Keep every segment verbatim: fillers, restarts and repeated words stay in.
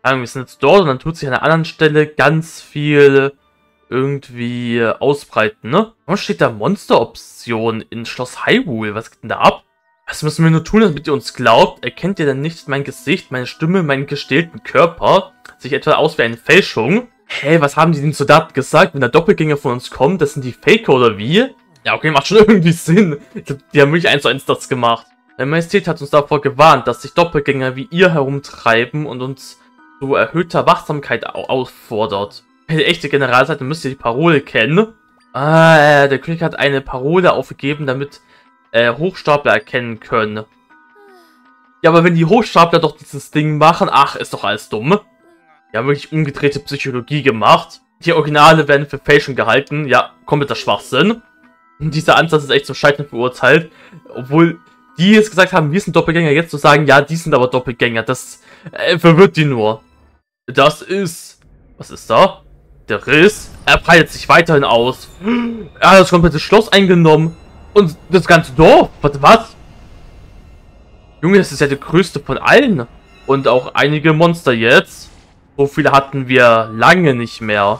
sagen wir sind jetzt dort und dann tut sich an einer anderen Stelle ganz viel irgendwie ausbreiten, ne? Warum steht da Monsteroption in Schloss Hyrule? Was geht denn da ab? Was müssen wir nur tun, damit ihr uns glaubt? Erkennt ihr denn nicht mein Gesicht, meine Stimme, meinen gestählten Körper? Sich etwa aus wie eine Fälschung? Hä, was haben die den Soldaten gesagt? Wenn der Doppelgänger von uns kommt, das sind die Faker oder wie? Ja, okay, macht schon irgendwie Sinn. Die haben wirklich eins zu eins das gemacht. Deine Majestät hat uns davor gewarnt, dass sich Doppelgänger wie ihr herumtreiben und uns zu erhöhter Wachsamkeit auffordert. Wenn ihr echte General seid, dann müsst ihr die Parole kennen. Ah, der König hat eine Parole aufgegeben, damit äh, Hochstapler erkennen können. Ja, aber wenn die Hochstapler doch dieses Ding machen, ach, ist doch alles dumm. Die haben wirklich umgedrehte Psychologie gemacht. Die Originale werden für Fälschung gehalten. Ja, kompletter Schwachsinn. Und dieser Ansatz ist echt zum Scheitern verurteilt. Obwohl die jetzt gesagt haben, wir sind Doppelgänger, jetzt zu sagen, ja, die sind aber Doppelgänger, das äh, verwirrt die nur. Das ist... Was ist da? Der Riss. Er breitet sich weiterhin aus. Er hat das komplette Schloss eingenommen. Und das ganze Dorf. Was? Was? Junge, das ist ja der größte von allen. Und auch einige Monster jetzt. So viele hatten wir lange nicht mehr.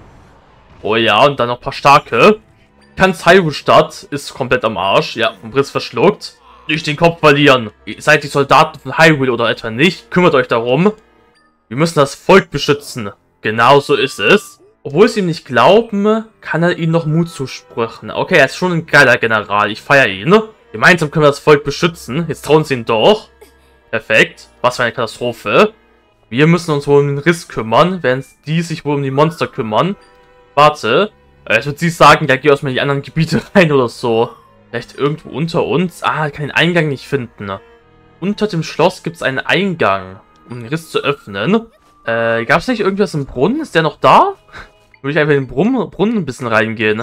Oh ja, und dann noch ein paar starke. Ganz Hyrule-Stadt ist komplett am Arsch. Ja, vom Riss verschluckt. Nicht den Kopf verlieren. Ihr seid die Soldaten von Hyrule oder etwa nicht. Kümmert euch darum. Wir müssen das Volk beschützen. Genau so ist es. Obwohl sie ihm nicht glauben, kann er ihnen noch Mut zusprechen. Okay, er ist schon ein geiler General. Ich feiere ihn. Gemeinsam können wir das Volk beschützen. Jetzt trauen sie ihn doch. Perfekt. Was für eine Katastrophe. Wir müssen uns wohl um den Riss kümmern, während die sich wohl um die Monster kümmern. Warte. Jetzt wird sie sagen, ja, geh aus mal in die anderen Gebiete rein oder so. Vielleicht irgendwo unter uns. Ah, ich kann den Eingang nicht finden. Unter dem Schloss gibt es einen Eingang, um den Riss zu öffnen. Äh, gab es nicht irgendwas im Brunnen? Ist der noch da? Würde ich einfach in den Brunnen, Brunnen ein bisschen reingehen.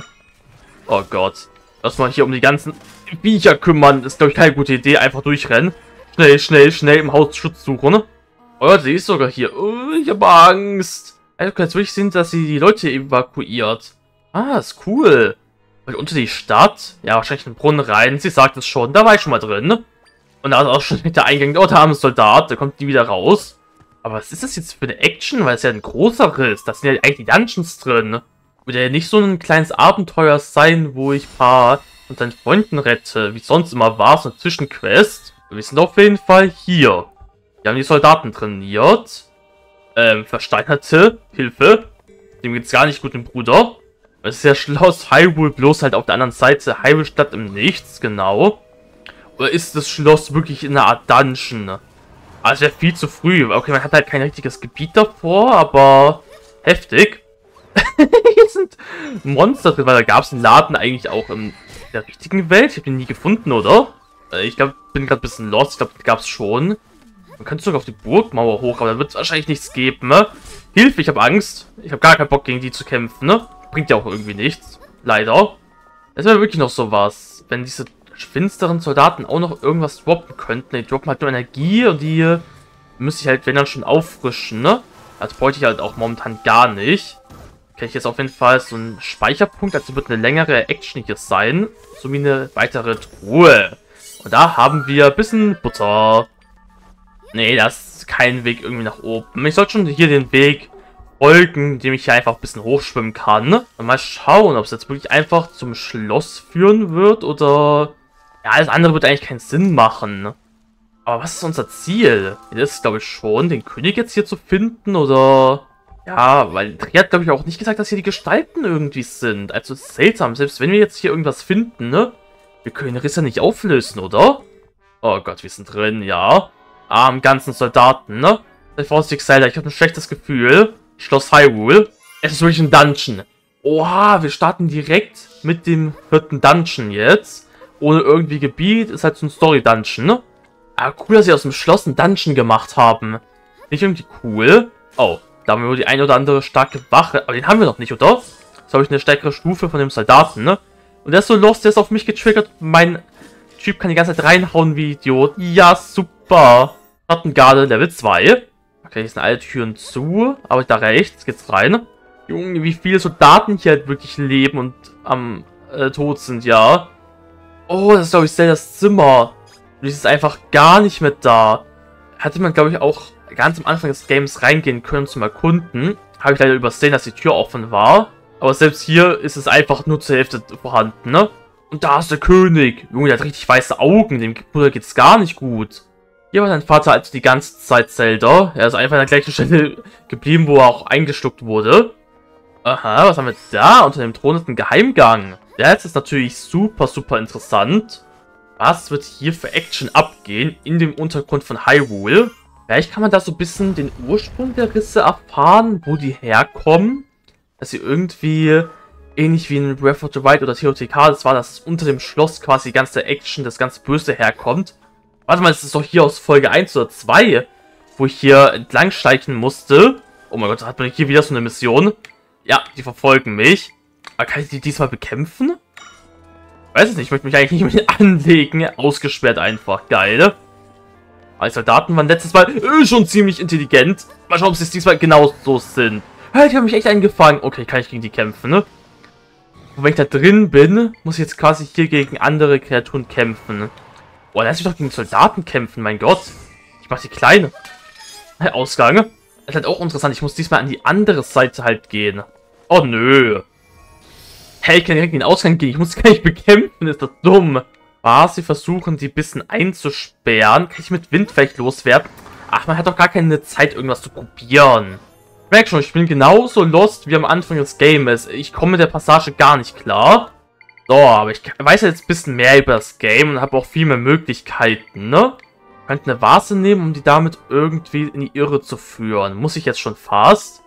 Oh Gott. Lass mal hier um die ganzen Viecher kümmern. Ist, glaube ich, keine gute Idee. Einfach durchrennen. Schnell, schnell, schnell im Haus Schutz suchen. Oh, sie ist sogar hier. Oh, ich habe Angst. Also kann jetzt wirklich sehen, dass sie die Leute evakuiert. Ah, ist cool. Weil unter die Stadt? Ja, wahrscheinlich in den Brunnen rein. Sie sagt es schon. Da war ich schon mal drin. Und da ist auch schon der Eingang. Oh, da haben wir einen Soldat. Da kommt die wieder raus. Aber was ist das jetzt für eine Action? Weil es ja ein großer Riss. Das sind ja eigentlich die Dungeons drin. Würde ja nicht so ein kleines Abenteuer sein, wo ich ein paar von seinen Freunden rette, wie es sonst immer war, so eine Zwischenquest. Wir sind auf jeden Fall hier. Wir haben die Soldaten trainiert. Ähm, versteinerte Hilfe. Dem geht's gar nicht gut, dem Bruder. Es ist ja Schloss Hyrule, bloß halt auf der anderen Seite. Hyrule-Stadt im Nichts, genau. Oder ist das Schloss wirklich in einer Art Dungeon? Also wäre viel zu früh. Okay, man hat halt kein richtiges Gebiet davor, aber heftig. Hier sind Monster drin, weil da gab es einen Laden eigentlich auch in der richtigen Welt. Ich habe den nie gefunden, oder? Ich glaube, bin gerade ein bisschen lost. Ich glaube, den gab es schon. Man könnte sogar auf die Burgmauer hoch, aber da wird es wahrscheinlich nichts geben. Ne? Hilfe, ich habe Angst. Ich habe gar keinen Bock, gegen die zu kämpfen. Ne? Bringt ja auch irgendwie nichts. Leider. Es wäre wirklich noch sowas. Wenn diese finsteren Soldaten auch noch irgendwas droppen könnten. Die droppen halt nur Energie und die müsste ich halt, wenn dann, schon auffrischen. Ne? Das bräuchte ich halt auch momentan gar nicht. Kann ich jetzt auf jeden Fall so einen Speicherpunkt, also wird eine längere Action hier sein. So wie eine weitere Truhe. Und da haben wir ein bisschen Butter. Nee, das ist kein Weg irgendwie nach oben. Ich sollte schon hier den Weg folgen, indem ich hier einfach ein bisschen hochschwimmen kann. Und mal schauen, ob es jetzt wirklich einfach zum Schloss führen wird oder... Ja, alles andere wird eigentlich keinen Sinn machen. Aber was ist unser Ziel? Das ist, glaube ich, schon, den König jetzt hier zu finden oder... Ja, weil Tri hat, glaube ich, auch nicht gesagt, dass hier die Gestalten irgendwie sind. Also es ist seltsam, selbst wenn wir jetzt hier irgendwas finden, ne? Wir können den Riss ja nicht auflösen, oder? Oh Gott, wir sind drin, ja. Armen ganzen Soldaten, ne? Sei vorsichtig, Zelda, ich habe ein schlechtes Gefühl. Schloss Hyrule. Es ist wirklich ein Dungeon. Oha, wir starten direkt mit dem vierten Dungeon jetzt. Ohne irgendwie Gebiet, ist halt so ein Story-Dungeon, ne? Aber cool, dass sie aus dem Schloss ein Dungeon gemacht haben. Nicht irgendwie cool. Oh, da haben wir wohl die eine oder andere starke Wache. Aber den haben wir noch nicht, oder? Jetzt habe ich eine stärkere Stufe von dem Soldaten, ne? Und der ist so lost, der ist auf mich getriggert. Mein Typ kann die ganze Zeit reinhauen wie Idiot. Ja, super. Schattengarde, Level zwei. Okay, hier sind alle Türen zu. Aber da rechts geht's rein. Junge, wie viele Soldaten hier halt wirklich leben und am äh, Tod sind, ja. Oh, das ist, glaube ich, Zeldas Zimmer. Und die ist einfach gar nicht mehr da. Hatte man, glaube ich, auch ganz am Anfang des Games reingehen können zum Erkunden. Habe ich leider übersehen, dass die Tür offen war. Aber selbst hier ist es einfach nur zur Hälfte vorhanden, ne? Und da ist der König. Junge, der hat richtig weiße Augen. Dem Bruder geht's gar nicht gut. Hier war dein Vater also die ganze Zeit Zelda. Er ist einfach an der gleichen Stelle geblieben, wo er auch eingestuckt wurde. Aha, was haben wir da? Unter dem Thron ist ein Geheimgang. Der ist natürlich super, super interessant. Was wird hier für Action abgehen in dem Untergrund von Hyrule? Vielleicht kann man da so ein bisschen den Ursprung der Risse erfahren, wo die herkommen. Dass sie irgendwie, ähnlich wie in Breath of the Wild oder T O T K, das war, dass unter dem Schloss quasi die ganze Action, das ganze Böse herkommt. Warte mal, das ist doch hier aus Folge eins oder zwei, wo ich hier entlang schleichen musste. Oh mein Gott, da hat man hier wieder so eine Mission. Ja, die verfolgen mich. Aber kann ich die diesmal bekämpfen? Weiß es nicht, ich möchte mich eigentlich nicht mit denen anlegen. Ausgesperrt einfach, geil. Aber die Soldaten waren letztes Mal äh, schon ziemlich intelligent. Mal schauen, ob sie es diesmal genauso sind. Hey, die haben mich echt eingefangen. Okay, kann ich gegen die kämpfen, ne? Und wenn ich da drin bin, muss ich jetzt quasi hier gegen andere Kreaturen kämpfen. Boah, lass mich doch gegen Soldaten kämpfen, mein Gott. Ich mach die kleine. Ausgang. Das ist halt auch interessant. Ich muss diesmal an die andere Seite halt gehen. Oh, nö. Hey, ich kann direkt in den Ausgang gehen. Ich muss gar nicht bekämpfen. Ist das dumm. Was? Sie versuchen, die ein bisschen einzusperren. Kann ich mit Wind vielleicht loswerden? Ach, man hat doch gar keine Zeit, irgendwas zu probieren. Ich merke schon, ich bin genauso lost wie am Anfang des Games. Ich komme mit der Passage gar nicht klar. So, aber ich weiß jetzt ein bisschen mehr über das Game und habe auch viel mehr Möglichkeiten, ne? Ich könnte eine Vase nehmen, um die damit irgendwie in die Irre zu führen. Muss ich jetzt schon fast?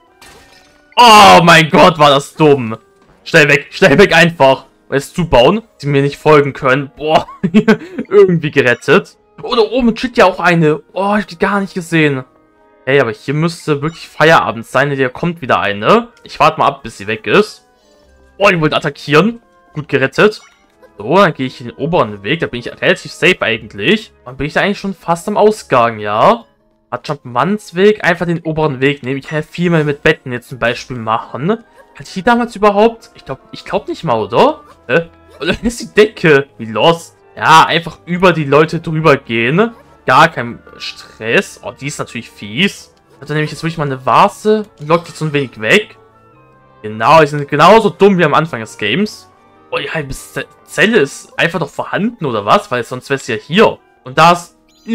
Oh mein Gott, war das dumm. Schnell weg, schnell weg einfach. Es zubauen, die mir nicht folgen können. Boah, irgendwie gerettet. Oh, da oben chillt ja auch eine. Oh, ich hab die gar nicht gesehen. Hey, aber hier müsste wirklich Feierabend sein. Hier kommt wieder eine. Ich warte mal ab, bis sie weg ist. Oh, die wollte attackieren. Gut gerettet. So, dann gehe ich in den oberen Weg. Da bin ich relativ safe eigentlich. Dann bin ich da eigentlich schon fast am Ausgang, ja. Hat Jump'n'Runs Weg. Einfach den oberen Weg nehmen. Ich kann ja viel mehr mit Betten jetzt zum Beispiel machen. Hatte ich die damals überhaupt? Ich glaube ich glaub nicht mal, oder? Hä? Oder ist die Decke? Wie lost. Ja, einfach über die Leute drüber gehen. Gar kein Stress. Oh, die ist natürlich fies. Dann nehme ich jetzt wirklich mal eine Vase und lockt die so ein wenig weg. Genau, die sind genauso dumm wie am Anfang des Games. Oh, die halbe Zelle ist einfach noch vorhanden, oder was? Weil sonst wäre es ja hier. Und da ist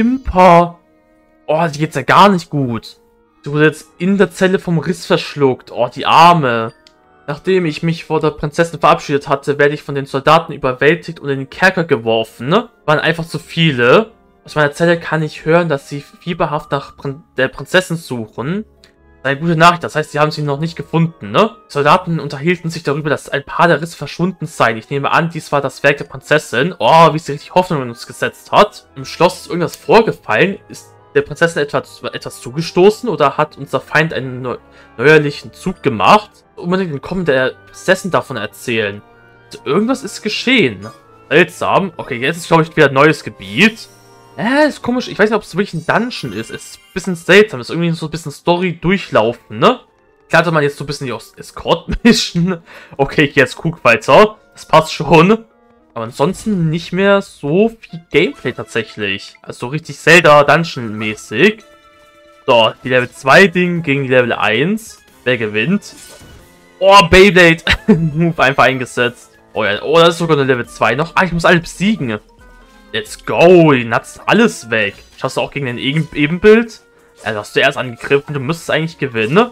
Impa. Oh, die geht's ja gar nicht gut. Die wurde jetzt in der Zelle vom Riss verschluckt. Oh, die Arme. Nachdem ich mich vor der Prinzessin verabschiedet hatte, werde ich von den Soldaten überwältigt und in den Kerker geworfen. Ne? Waren einfach zu viele. Aus meiner Zelle kann ich hören, dass sie fieberhaft nach Prin der Prinzessin suchen. Eine gute Nachricht, das heißt, sie haben sie noch nicht gefunden, ne? Die Soldaten unterhielten sich darüber, dass ein paar der Risse verschwunden seien. Ich nehme an, dies war das Werk der Prinzessin. Oh, wie sie richtig Hoffnung in uns gesetzt hat. Im Schloss ist irgendwas vorgefallen. Ist der Prinzessin etwas, etwas zugestoßen oder hat unser Feind einen neu neuerlichen Zug gemacht? Unbedingt den Kommen der Prinzessin davon erzählen. Also irgendwas ist geschehen. Seltsam. Okay, jetzt ist, glaube ich, wieder ein neues Gebiet. Äh, ist komisch. Ich weiß nicht, ob es wirklich ein Dungeon ist. Es ist ein bisschen seltsam. Es ist irgendwie so ein bisschen Story durchlaufen, ne? Klar hatte man jetzt so ein bisschen die Escort-Mission. Okay, ich gehe jetzt guck weiter. Das passt schon. Aber ansonsten nicht mehr so viel Gameplay tatsächlich. Also richtig Zelda-Dungeon-mäßig. So, die Level zwei Ding gegen die Level eins. Wer gewinnt? Oh, Beyblade. Move einfach eingesetzt. Oh ja, oh, das ist sogar eine Level zwei noch. Ah, ich muss alle besiegen. Let's go. Die Nuts alles weg. Schaust du auch gegen den Ebenbild? Ja, du hast zuerst angegriffen. Du müsstest eigentlich gewinnen.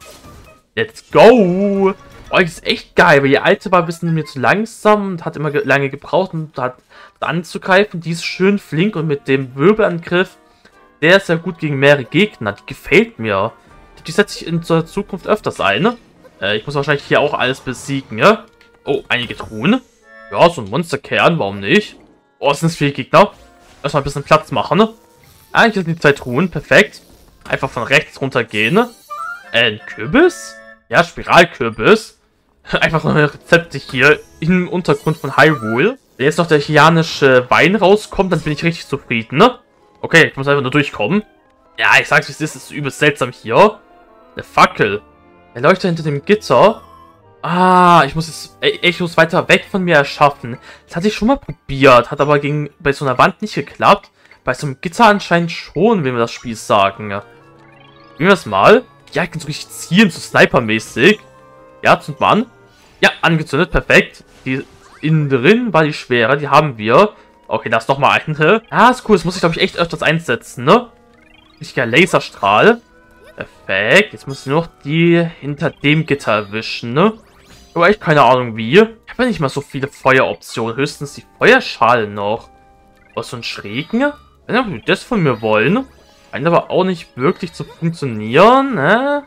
Let's go. Oh, das ist echt geil, weil die alte war ein bisschen mir zu langsam und hat immer ge lange gebraucht, um hat anzugreifen. Die ist schön flink und mit dem Wirbelangriff, der ist ja gut gegen mehrere Gegner. Die gefällt mir. Die setze ich in der Zukunft öfters ein. Ne? Äh, ich muss wahrscheinlich hier auch alles besiegen, ja? Oh, einige Truhen. Ja, so ein Monsterkern, warum nicht? Oh, es sind viele Gegner. Erstmal ein bisschen Platz machen. Ne? Eigentlich sind die zwei Truhen, perfekt. Einfach von rechts runter gehen. Äh, ein Kürbis? Ja, Spiralkürbis. Einfach neue Rezepte hier im Untergrund von Hyrule. Wenn jetzt noch der chianische Wein rauskommt, dann bin ich richtig zufrieden, ne? Okay, ich muss einfach nur durchkommen. Ja, ich sag's wie es ist, es ist übelst seltsam hier. Eine Fackel. Er leuchtet hinter dem Gitter. Ah, ich muss es Echos weiter weg von mir erschaffen. Das hatte ich schon mal probiert, hat aber gegen, bei so einer Wand nicht geklappt. Bei so einem Gitter anscheinend schon, wenn wir das Spiel sagen. Nehmen wir das mal. Ja, ich kann so richtig zielen, so Sniper-mäßig. Ja, zünd mal an. Ja, angezündet, perfekt. Die innen drin war die schwere, die haben wir. Okay, da ist nochmal eine. Ah, ist cool, das muss ich, glaube ich, echt öfters einsetzen, ne? Richtiger Laserstrahl. Perfekt. Jetzt muss ich nur noch die hinter dem Gitter erwischen, ne? Aber echt keine Ahnung wie. Ich habe ja nicht mal so viele Feueroptionen. Höchstens die Feuerschale noch. Was, so ein Schrägen? Wenn wir das von mir wollen. Scheint aber auch nicht wirklich zu funktionieren, ne?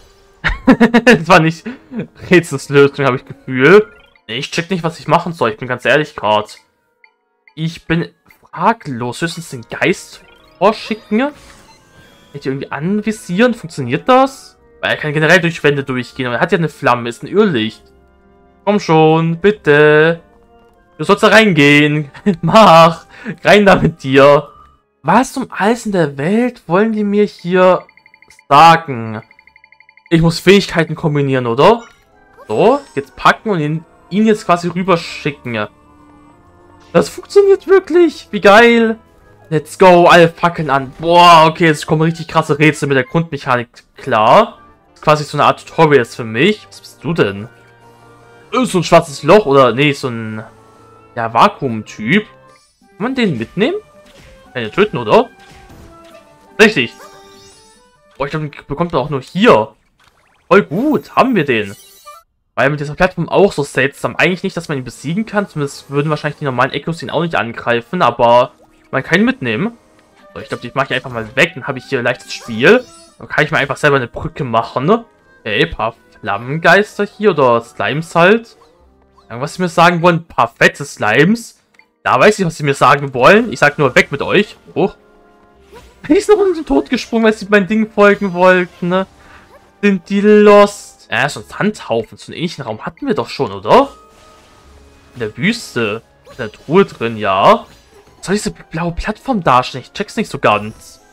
Das war nicht Rätselslösung, habe ich Gefühl. Ich check nicht, was ich machen soll. Ich bin ganz ehrlich gerade. Ich bin fraglos. Höchstens den Geist vorschicken. Hätte irgendwie anvisieren. Funktioniert das? Weil er kann generell durch Wände durchgehen. Aber er hat ja eine Flamme. Ist ein Irrlicht. Komm schon, bitte. Du sollst da reingehen. Mach. Rein da mit dir. Was um alles in der Welt wollen die mir hier sagen? Ich muss Fähigkeiten kombinieren, oder? So, jetzt packen und ihn, ihn jetzt quasi rüberschicken. Das funktioniert wirklich. Wie geil. Let's go. Alle Fackeln an. Boah, okay, jetzt kommen richtig krasse Rätsel mit der Grundmechanik klar. Das ist quasi so eine Art Tutorial für mich. Was bist du denn? Ist so ein schwarzes Loch oder, nee, so ein, ja, Vakuum-Typ. Kann man den mitnehmen? Kann ich töten, oder? Richtig. Boah, ich glaube, den bekommt man auch nur hier. Voll gut, haben wir den. Weil mit dieser Plattform auch so seltsam. Eigentlich nicht, dass man ihn besiegen kann. Zumindest würden wahrscheinlich die normalen Echos ihn auch nicht angreifen. Aber man kann ihn mitnehmen. So, ich glaube, die mache ich einfach mal weg. Dann habe ich hier ein leichtes Spiel. Dann kann ich mir einfach selber eine Brücke machen. Okay, ein paar Flammengeister hier. Oder Slimes halt. Irgendwas sie mir sagen wollen. Ein paar fette Slimes. Da weiß ich, was sie mir sagen wollen. Ich sag nur, weg mit euch. Oh. Ich ist noch unten tot gesprungen, weil sie mein Ding folgen wollten, ne? Sind die lost? Ja, so ein Sandhaufen. So einen ähnlichen Raum hatten wir doch schon, oder? In der Wüste. In der Truhe drin, ja. Was soll diese blaue Plattform darstellen? Ich check's nicht so ganz.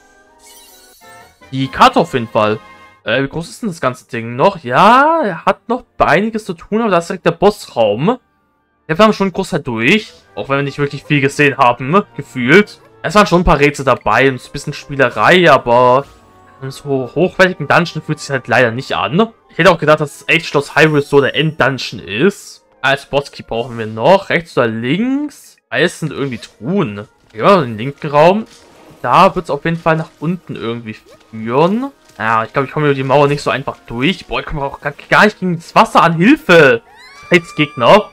Die Karte auf jeden Fall. Äh, wie groß ist denn das ganze Ding noch? Ja, er hat noch einiges zu tun, aber da ist direkt der Bossraum. Ja, wir haben schon einen Großteil durch. Auch wenn wir nicht wirklich viel gesehen haben, gefühlt. Es waren schon ein paar Rätsel dabei und ein bisschen Spielerei, aber in so hochwertigen Dungeon fühlt sich halt leider nicht an. Ich hätte auch gedacht, dass echt Schloss Hyrule so der End-Dungeon ist. Als Bosskey brauchen wir noch. Rechts oder links? Alles sind irgendwie Truhen. Ja, den linken Raum. Da wird es auf jeden Fall nach unten irgendwie führen. Ja, ich glaube, ich komme über die Mauer nicht so einfach durch. Boah, ich komme auch gar, gar nicht gegen das Wasser an. Hilfe! Jetzt Gegner.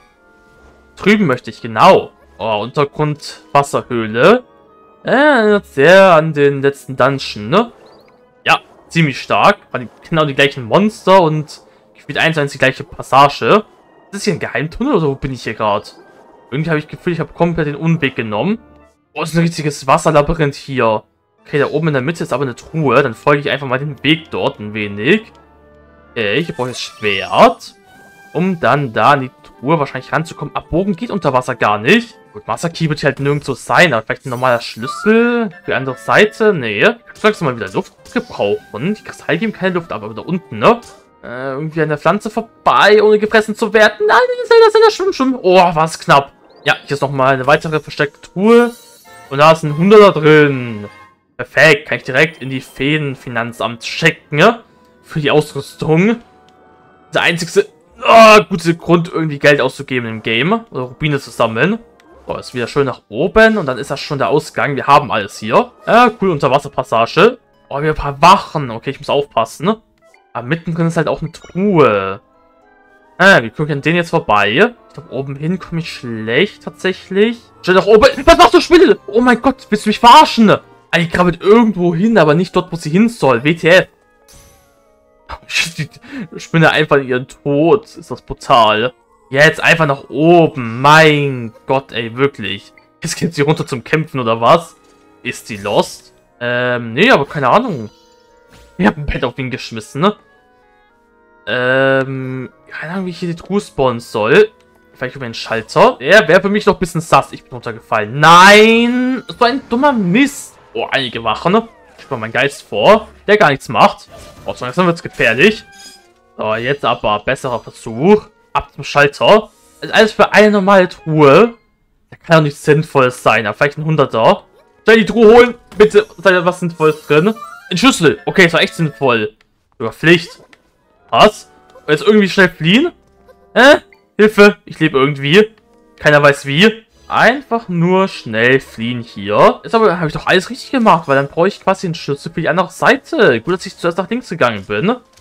Drüben möchte ich, genau. Oh, Untergrund Wasserhöhle. Äh, erinnert sehr an den letzten Dungeon, ne? Ja, ziemlich stark. Waren genau die gleichen Monster und gefühlt eins zu eins die gleiche Passage. Ist das hier ein Geheimtunnel oder wo bin ich hier gerade? Irgendwie habe ich das Gefühl, ich habe komplett den Umweg genommen. Oh, ist ein richtiges Wasserlabyrinth hier. Okay, da oben in der Mitte ist aber eine Truhe. Dann folge ich einfach mal den Weg dort ein wenig. Okay, ich brauche jetzt Schwert. Um dann da in die Truhe wahrscheinlich ranzukommen. Ab Bogen geht unter Wasser gar nicht. Gut, Master Key wird hier halt nirgendwo sein. Aber vielleicht ein normaler Schlüssel. Für die andere Seite. Nee. Ich langsam mal wieder Luft gebrauchen. Die Kristalle geben keine Luft, aber wieder unten, ne? Äh, irgendwie an der Pflanze vorbei, ohne gefressen zu werden. Nein, das ist ja schlimm, schlimm. Oh, war es knapp. Ja, hier ist nochmal eine weitere versteckte Truhe. Und da ist ein Hunderter drin. Perfekt. Kann ich direkt in die Feenfinanzamt checken, ne? Für die Ausrüstung. Der einzigste oh, gute Grund, irgendwie Geld auszugeben im Game. Oder Rubine zu sammeln. So, ist wieder schön nach oben. Und dann ist das schon der Ausgang. Wir haben alles hier. Ja, cool, Unterwasserpassage. Oh, wir haben ein paar Wachen. Okay, ich muss aufpassen, ne? Aber mittendrin ist halt auch eine Truhe. Ah, wir gucken den jetzt vorbei. Ich glaube, oben hin komme ich schlecht, tatsächlich. Stell nach oben. Was machst du, Spinne? Oh mein Gott, willst du mich verarschen? Die krabbelt irgendwo hin, aber nicht dort, wo sie hin soll. W T F. Die Spinne einfach in ihren Tod. Ist das brutal. Jetzt einfach nach oben. Mein Gott, ey, wirklich. Jetzt geht sie runter zum Kämpfen, oder was? Ist sie lost? Ähm, nee, aber keine Ahnung. Ich hab ein Bett auf ihn geschmissen, ne? Ähm, keine Ahnung, wie ich hier die Truhe spawnen soll. Vielleicht über den Schalter. Der wäre für mich noch ein bisschen sass. Ich bin runtergefallen. Nein! Das war ein dummer Mist. Oh, einige Wachen, ne? Ich spare meinen Geist vor, der gar nichts macht. Oh, so langsam wird's gefährlich. So, jetzt aber besserer Versuch. Ab zum Schalter. Das ist alles für eine normale Truhe. Da kann doch nichts Sinnvolles sein. Aber vielleicht ein Hunderter. Soll ich die Truhe holen? Bitte, sei da was Sinnvolles drin? Ein Schlüssel. Okay, das war echt sinnvoll. Sogar Pflicht. Was? Jetzt irgendwie schnell fliehen? Äh? Hilfe. Ich lebe irgendwie. Keiner weiß wie. Einfach nur schnell fliehen hier. Ist aber, habe ich doch alles richtig gemacht, weil dann brauche ich quasi einen Schlüssel für die andere Seite. Gut, dass ich zuerst nach links gegangen bin.